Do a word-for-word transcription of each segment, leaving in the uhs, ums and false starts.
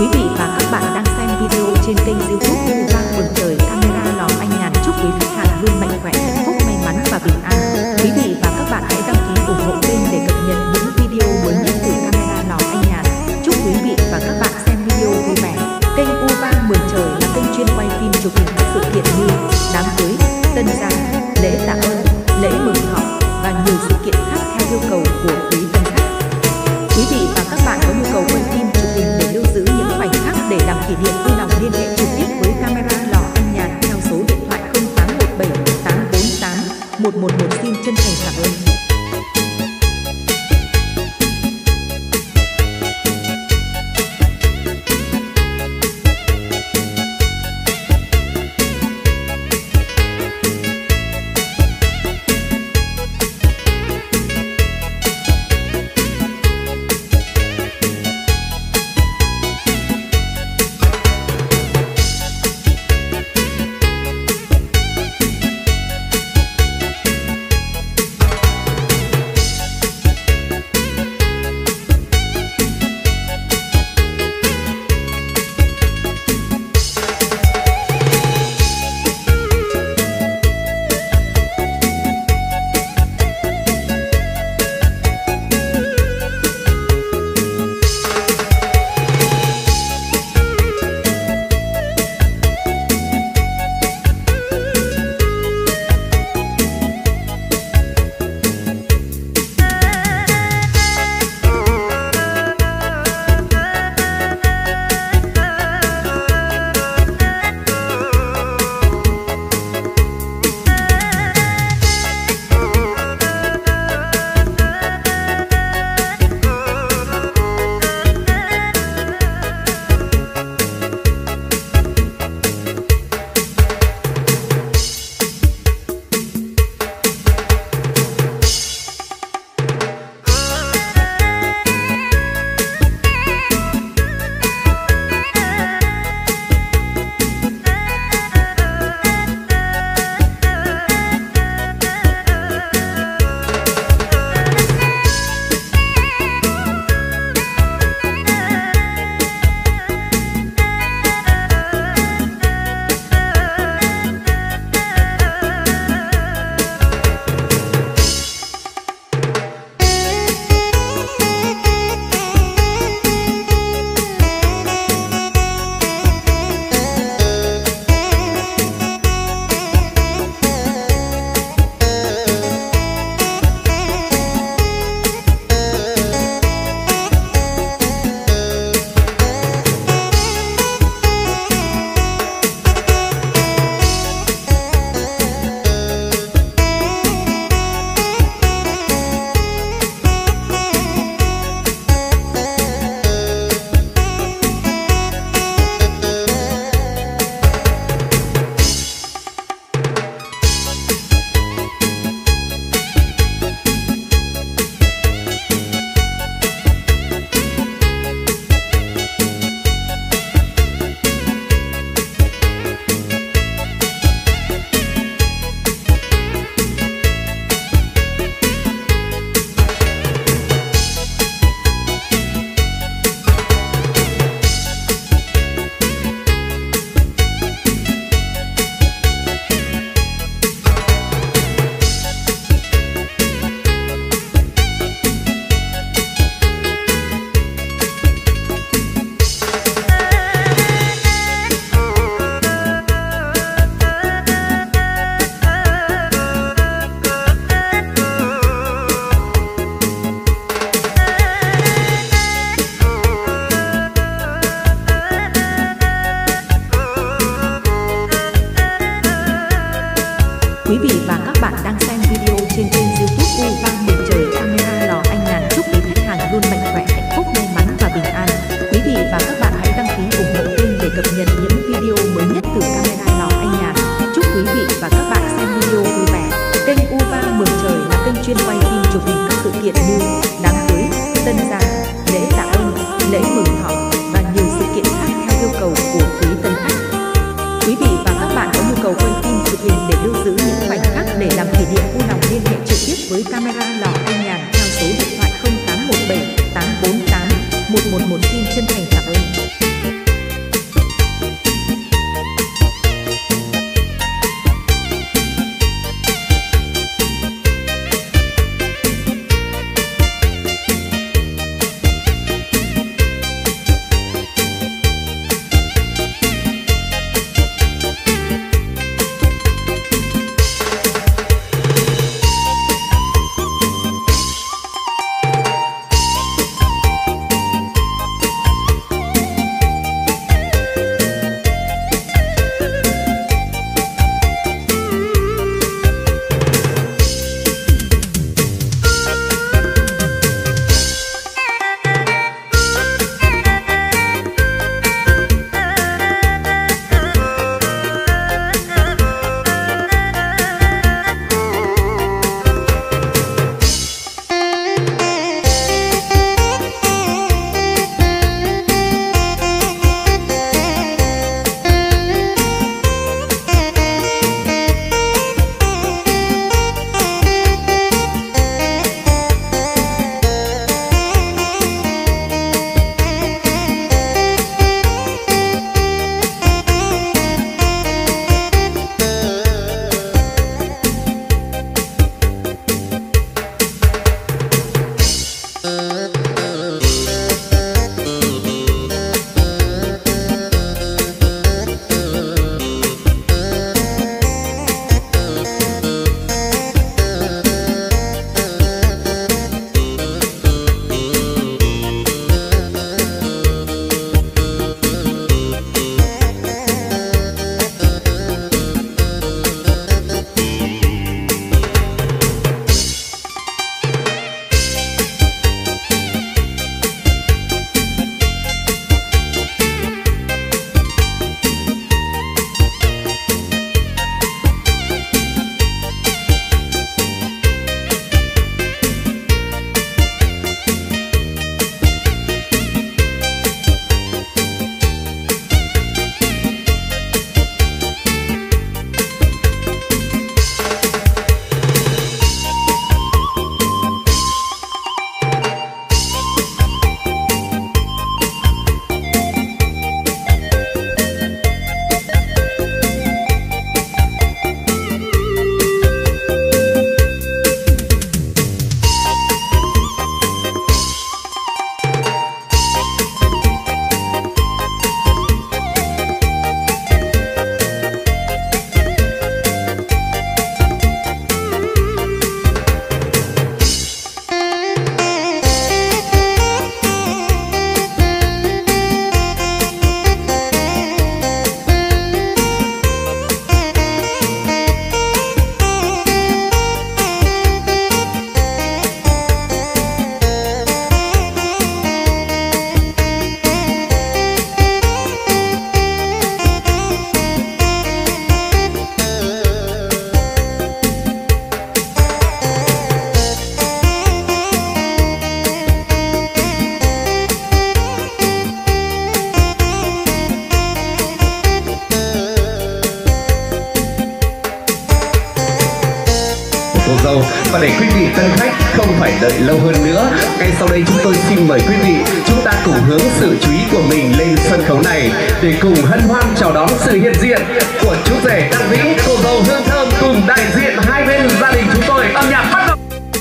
Quý vị và các bạn đang xem video trên kênh YouTube U Vang Mừng Trời Camera Lò Anh Nhàn. Chúc quý khách hàng luôn mạnh khỏe, hạnh phúc, may mắn và bình an. Quý vị và các bạn hãy đăng ký ủng hộ kênh để cập nhật những video mới nhất từ camera Lò Anh Nhàn. Chúc quý vị và các bạn xem video vui vẻ. Kênh U Vang Mừng Trời là kênh chuyên quay phim chụp hình các sự kiện như đám cưới, tân gia, lễ tạ ơn, lễ mừng thọ và nhiều sự kiện khác theo yêu cầu của quý tân khách. Quý vị và các bạn có nhu cầu quay phim chụp hình để lưu giữ những khoảnh khắc để làm kỷ niệm vui lòng liên hệ trực tiếp với camera Lò Anh Nhàn theo số điện thoại không tám một bảy tám bốn tám một một một. Xin chân thành cảm ơn. Quý vị và các bạn đang xem video trên kênh YouTube U Vang Mừng Trời Camera Lò Anh Nhàn. Chúc quý khách hàng luôn mạnh khỏe, hạnh phúc, may mắn và bình an. Quý vị và các bạn hãy đăng ký ủng hộ kênh để cập nhật những video mới nhất từ camera Lò Anh Nhàn. Chúc quý vị và các bạn xem video vui vẻ. Kênh U Vang Mừng Trời là kênh chuyên quay phim chụp hình các sự kiện như đám cưới, tân gia, lễ tạ ơn, lễ mừng thọ và nhiều sự kiện khác theo yêu cầu của quý tân khách. Quý vị và các bạn có nhu cầu quay phim chụp hình để lưu giữ những khoảnh khắc để làm kỷ niệm vui lòng liên hệ trực tiếp với camera Lò Anh Nhàn theo số điện thoại không tám một bảy tám bốn tám một một một. Xin chân thành cảm ơn. dâu. Và để quý vị tân khách không phải đợi lâu hơn nữa, ngay sau đây chúng tôi xin mời quý vị chúng ta cùng hướng sự chú ý của mình lên sân khấu này để cùng hân hoan chào đón sự hiện diện của chú rể Đăng Vĩ, cô dâu Hương Thơm cùng đại diện hai bên gia đình chúng tôi. Âm nhạc bắt đầu.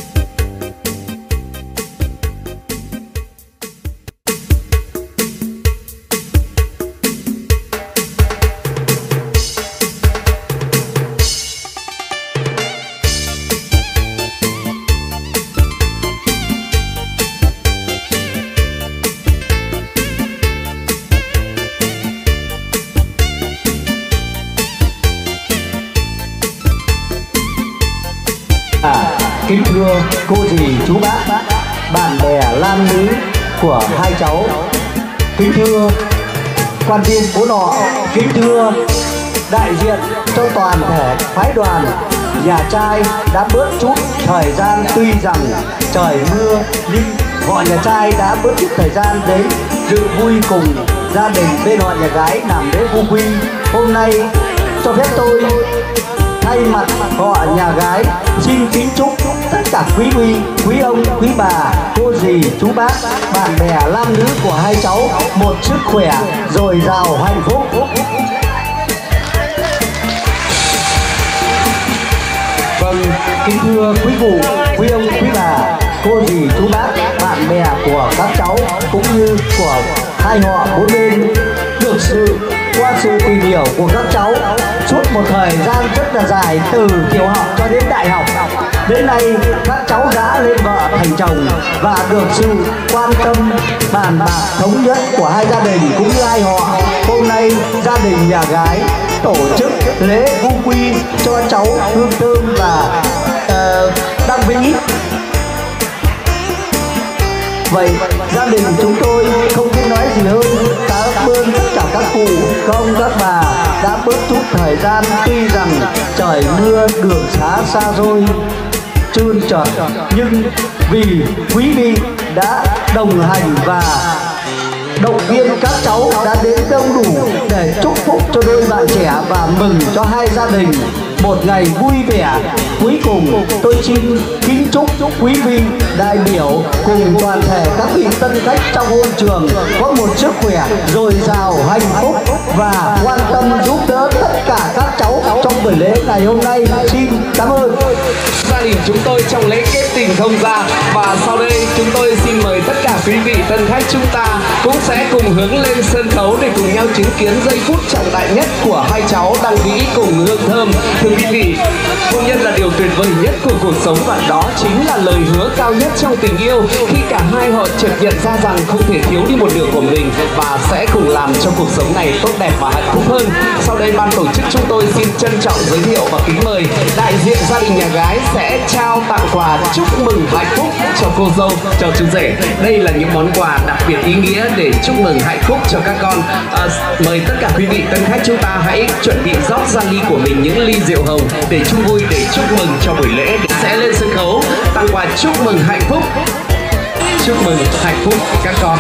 À, kính thưa cô dì chú bác, bạn bè nam nữ của hai cháu, kính thưa quan viên phố nọ, kính thưa đại diện cho toàn thể phái đoàn. Nhà trai đã bớt chút thời gian, tuy rằng trời mưa nhưng họ nhà trai đã bớt chút thời gian đến dự vui cùng gia đình bên họ nhà gái làm lễ vu quy. Hôm nay cho phép tôi thay mặt họ nhà gái xin kính chúc tất cả quý vị, quý ông, quý bà, cô dì, chú bác, bạn bè nam nữ của hai cháu một sức khỏe dồi dào hạnh phúc. Vâng, kính thưa quý vụ, quý ông, quý bà, cô dì, chú bác, bạn bè của các cháu cũng như của hai họ bốn bên, được sự qua sự tìm hiểu của các cháu suốt một thời gian rất là dài, từ tiểu học cho đến đại học, đến nay các cháu đã lên vợ thành chồng và được sự quan tâm bàn bạc thống nhất của hai gia đình cũng như hai họ. Hôm nay gia đình nhà gái tổ chức lễ vu quy cho cháu Hương Thơm và uh, Đăng Vĩ. Vậy gia đình chúng tôi không biết nói gì hơn, cảm ơn tất cả các cụ, các ông, các bà đã bớt chút thời gian, tuy rằng trời mưa đường xá xa xôi trơn trượt, nhưng vì quý vị đã đồng hành và động viên các cháu đã đến đông đủ để chúc phúc cho đôi bạn trẻ và mừng cho hai gia đình một ngày vui vẻ. Cuối cùng tôi xin kính chúc quý vị đại biểu cùng toàn thể các vị tân khách trong hôn trường có một sức khỏe dồi dào hạnh phúc và quan tâm giúp đỡ tất cả các cháu trong buổi lễ ngày hôm nay. Xin cảm ơn. Gia đình chúng tôi trong lễ kết tình không ra, và sau đây chúng tôi xin mời tất cả quý vị tân khách chúng ta cũng sẽ cùng hướng lên sân khấu để cùng nhau chứng kiến giây phút trọng đại nhất của hai cháu Đăng Vĩ cùng Hương Thơm. Thưa quý vị, hôn nhân là điều tuyệt vời nhất của cuộc sống, và đó chính là lời hứa cao nhất trong tình yêu, khi cả hai họ chợt nhận ra rằng không thể thiếu đi một nửa của mình và sẽ cùng làm cho cuộc sống này tốt đẹp và hạnh phúc hơn. Sau đây ban tổ chức chúng tôi xin trân trọng giới thiệu và kính mời đại diện gia đình nhà gái sẽ trao tặng quà chúc mừng hạnh phúc cho cô dâu, cho chú rể. Đây là những món quà đặc biệt ý nghĩa để chúc mừng hạnh phúc cho các con. À, mời tất cả quý vị tân khách chúng ta hãy chuẩn bị rót ra ly của mình những ly rượu hồng để chung vui, để chúc mừng cho buổi lễ. Sẽ lên sân khấu tặng quà chúc mừng hạnh phúc, chúc mừng hạnh phúc các con.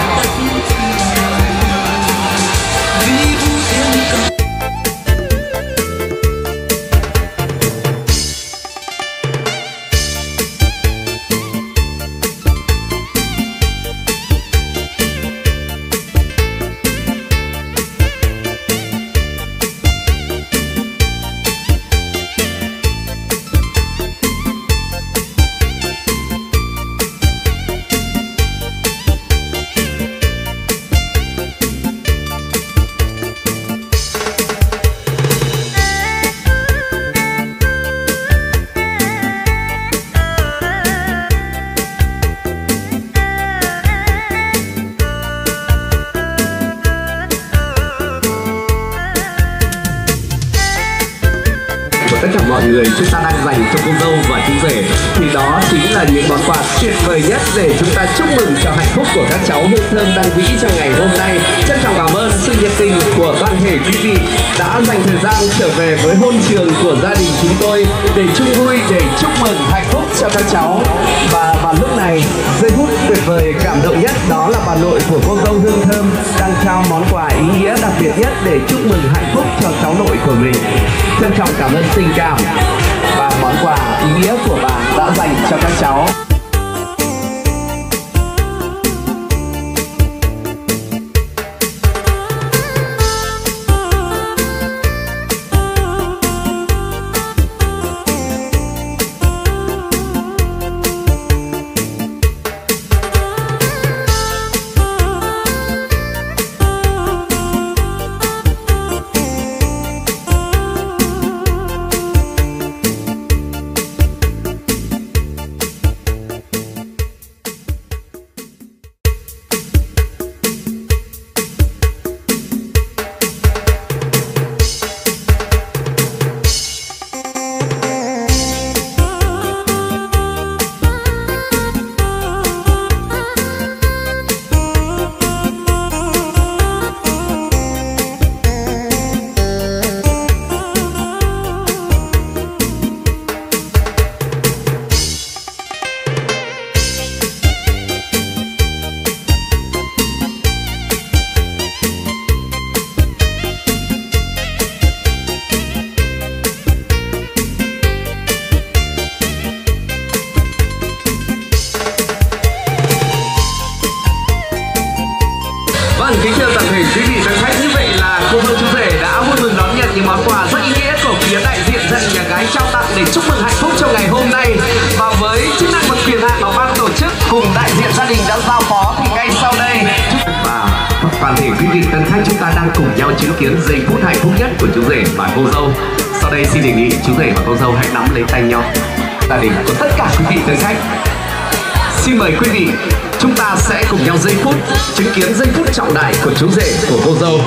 Tất cả mọi người chúng ta đang dành cho cô dâu và chú rể thì đó chính là những món quà tuyệt vời nhất để chúng ta chúc mừng cho hạnh phúc của các cháu Hương Thơm Đăng Vĩ trong ngày hôm nay. Trân trọng cảm ơn sự nhiệt tình của toàn thể quý vị đã dành thời gian trở về với hôn trường của gia đình chúng tôi để chung vui, để chúc mừng hạnh phúc cho các cháu. Và vào lúc này, giây phút tuyệt vời cảm động nhất đó là bà nội của cô dâu Hương Thơm đang trao món quà ý nghĩa đặc biệt nhất để chúc mừng hạnh phúc cho cháu nội của mình. Trân trọng cảm ơn tình cảm và là món quà ý nghĩa của bà đã dành cho các cháu. Kính thưa toàn thể quý vị thân khách, như vậy là cô dâu chú rể đã vui mừng đón nhận những món quà rất ý nghĩa của phía đại diện gia đình nhà gái trao tặng để chúc mừng hạnh phúc trong ngày hôm nay. Và với chức năng và quyền hạn mà ban tổ chức cùng đại diện gia đình đã giao phó thì ngay sau đây và toàn thể quý vị thân khách chúng ta đang cùng nhau chứng kiến giây phút hạnh phúc nhất của chú rể và cô dâu. Sau đây xin đề nghị chú rể và cô dâu hãy nắm lấy tay nhau. Gia đình của tất cả quý vị thân khách, xin mời quý vị chúng ta sẽ cùng nhau giây phút chứng kiến giây phút trọng đại của chú rể của cô dâu.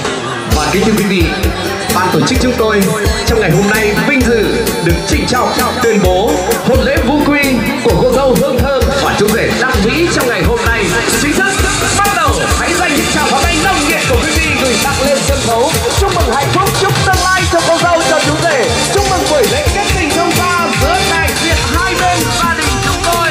Và kính thưa quý vị, ban tổ chức chúng tôi trong ngày hôm nay vinh dự được trịnh trọng tuyên bố hôn lễ vũ quy của cô dâu Hương Thơm và chú rể Đăng Vĩ trong ngày hôm nay chính thức bắt đầu. Hãy dành những tràng pháo tay nồng nhiệt của quý vị gửi tặng lên sân khấu, chúc mừng hạnh phúc, chúc tương lai cho cô dâu, cho chú rể, chúc mừng buổi lễ kết tình thông gia giữa đại diện hai bên gia đình chúng tôi.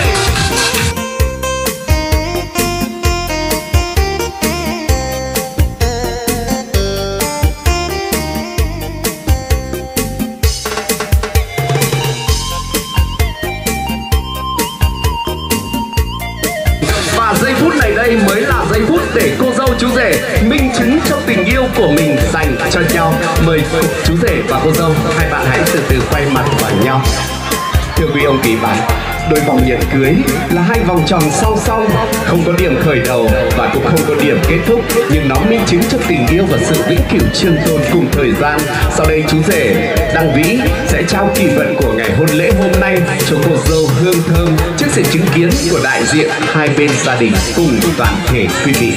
Giây phút này đây mới là giây phút để cô dâu chú rể minh chứng cho tình yêu của mình dành cho nhau. Mời chú rể và cô dâu, hai bạn hãy từ từ quay mặt vào nhau. Thưa quý ông quý bác, đôi vòng nhẫn cưới là hai vòng tròn song song, không có điểm khởi đầu và cũng không có điểm kết thúc, nhưng nó minh chứng cho tình yêu và sự vĩnh cửu trường tồn cùng thời gian. Sau đây chú rể Đăng Vĩ sẽ trao kỷ vận của ngày hôn lễ hôm nay cho cô dâu Hương Thơm trước sự chứng kiến của đại diện hai bên gia đình cùng toàn thể quý vị.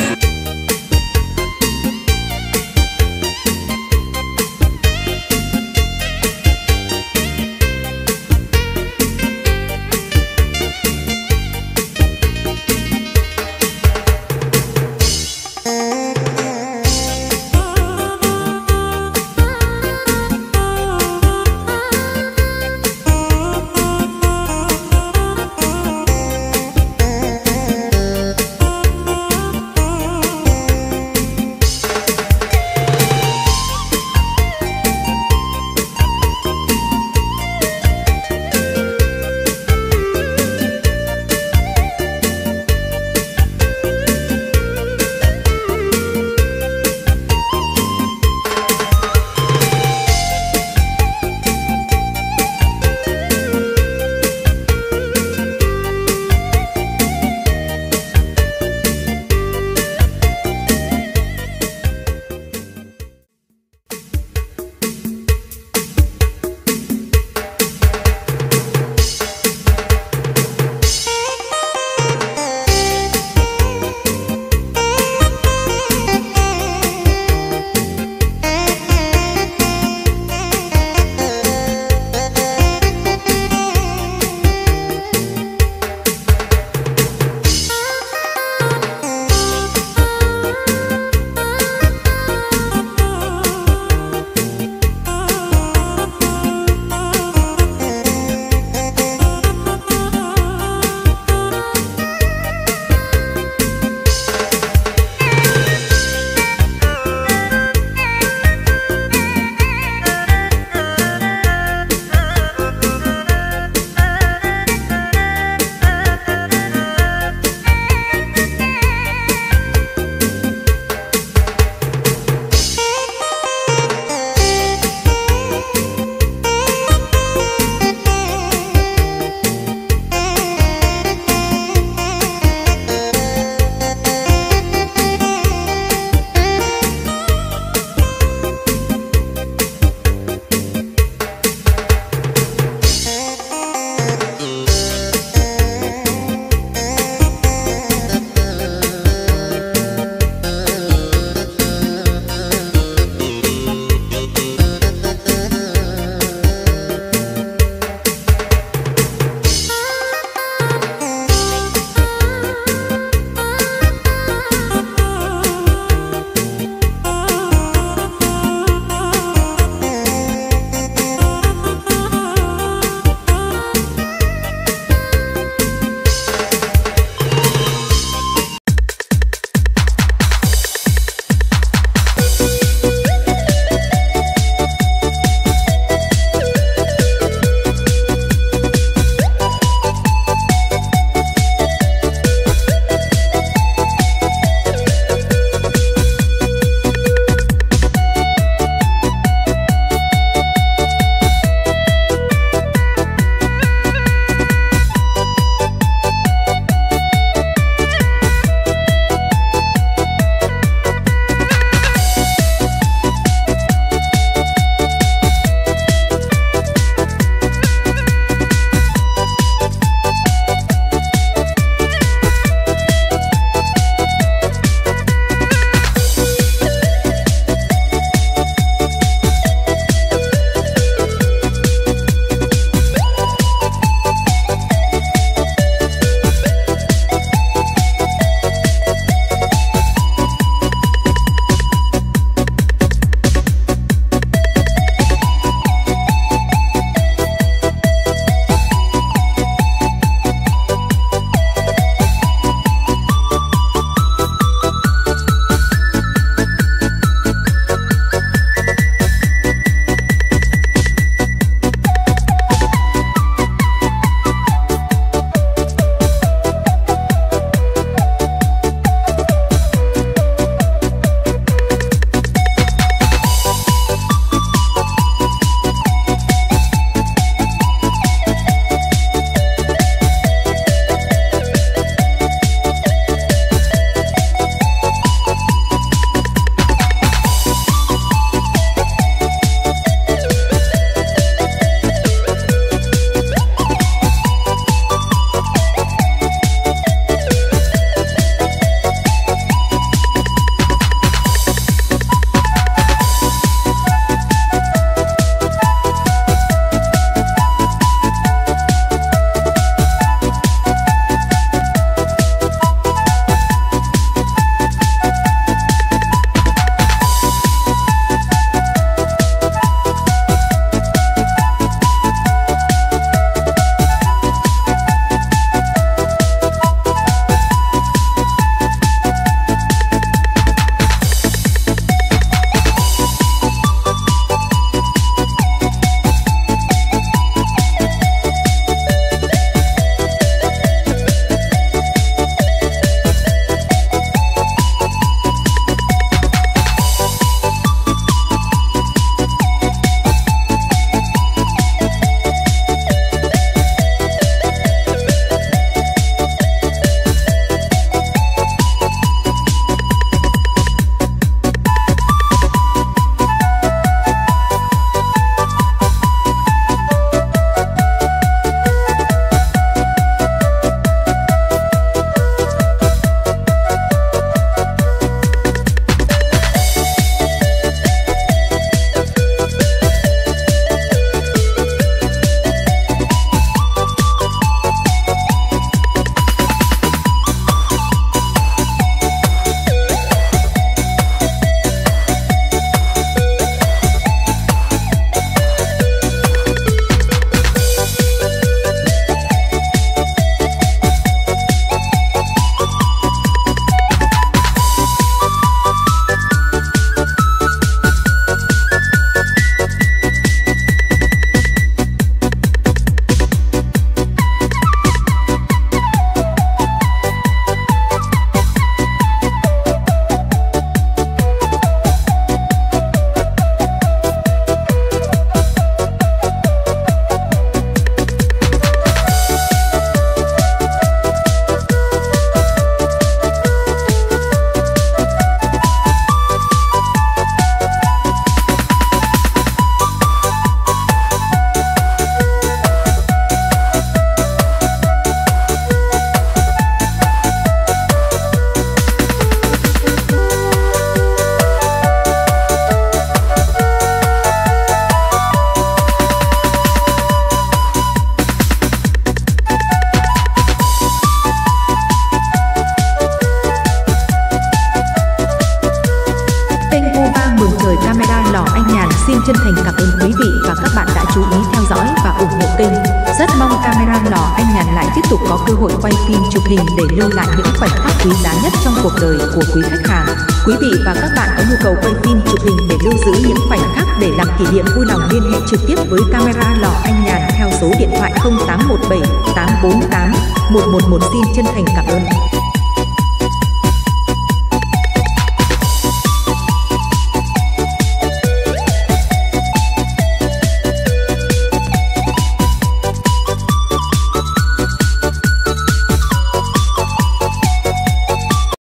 xin chân thành cảm ơn quý vị và các bạn đã chú ý theo dõi và ủng hộ kênh. Rất mong camera lò anh Nhàn lại tiếp tục có cơ hội quay phim chụp hình để lưu lại những khoảnh khắc quý giá nhất trong cuộc đời của quý khách hàng. Quý vị và các bạn có nhu cầu quay phim chụp hình để lưu giữ những khoảnh khắc để làm kỷ niệm vui lòng liên hệ trực tiếp với camera lò anh Nhàn theo số điện thoại không tám một bảy tám bốn tám một một một. Xin chân thành cảm ơn.